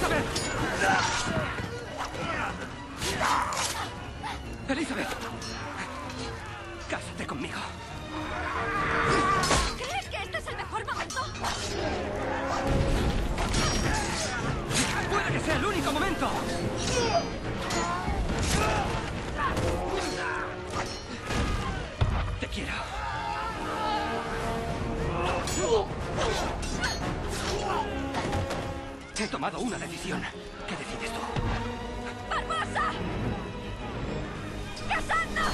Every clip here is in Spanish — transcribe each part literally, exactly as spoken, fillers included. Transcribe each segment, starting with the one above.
¡Elizabeth! ¡Elizabeth! Cásate conmigo. ¿Crees que este es el mejor momento? ¡Puede que sea el único momento! Te quiero. He tomado una decisión. ¿Qué decides tú? ¡Barbosa! ¡Casadnos!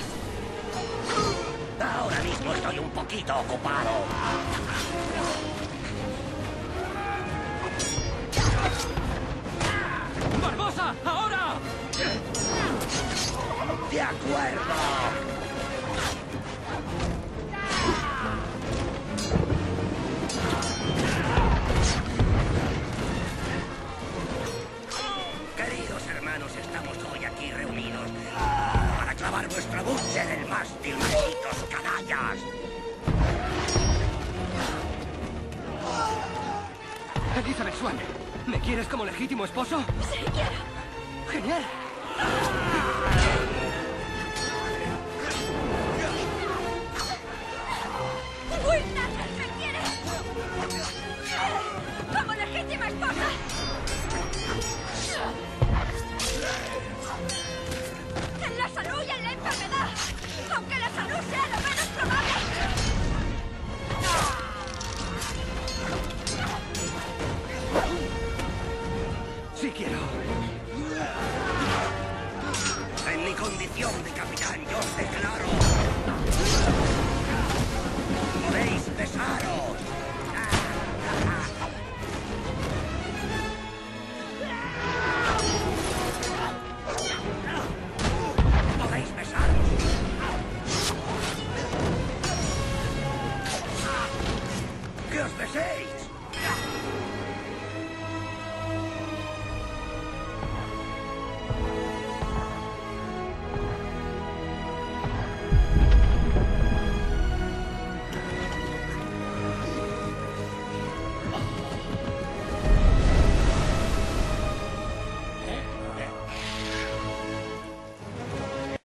Ahora mismo estoy un poquito ocupado. ¡Barbosa! ¡Ahora! ¡De acuerdo! Queridos hermanos, estamos hoy aquí reunidos para clavar vuestro buche en el mástil, malditos canallas. Elizabeth Swann, ¿me quieres como legítimo esposo? Sí, quiero. ¡Genial!